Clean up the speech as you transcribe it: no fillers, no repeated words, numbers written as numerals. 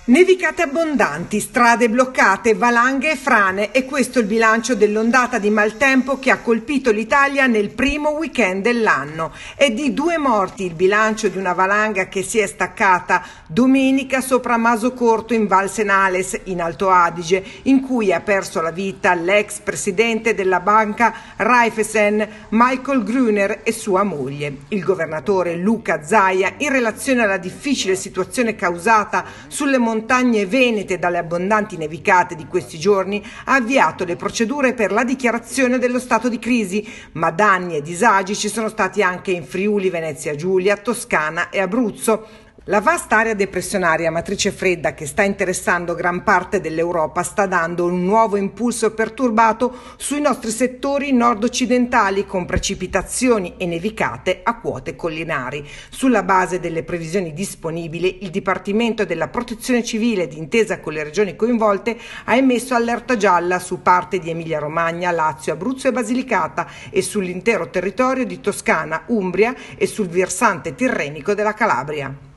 Nevicate abbondanti, strade bloccate, valanghe e frane, e questo è il bilancio dell'ondata di maltempo che ha colpito l'Italia nel primo weekend dell'anno. È di 2 morti il bilancio di una valanga che si è staccata domenica sopra Masocorto in Val Senales, in Alto Adige, in cui ha perso la vita l'ex presidente della banca Raiffeisen, Michael Grüner, e sua moglie. Il governatore Luca Zaia, in relazione alla difficile situazione causata sulle montagne venete dalle abbondanti nevicate di questi giorni, ha avviato le procedure per la dichiarazione dello stato di crisi, ma danni e disagi ci sono stati anche in Friuli, Venezia Giulia, Toscana e Abruzzo. La vasta area depressionaria a matrice fredda che sta interessando gran parte dell'Europa sta dando un nuovo impulso perturbato sui nostri settori nord-occidentali, con precipitazioni e nevicate a quote collinari. Sulla base delle previsioni disponibili, il Dipartimento della Protezione Civile, d'intesa con le regioni coinvolte, ha emesso allerta gialla su parte di Emilia-Romagna, Lazio, Abruzzo e Basilicata e sull'intero territorio di Toscana, Umbria e sul versante tirrenico della Calabria.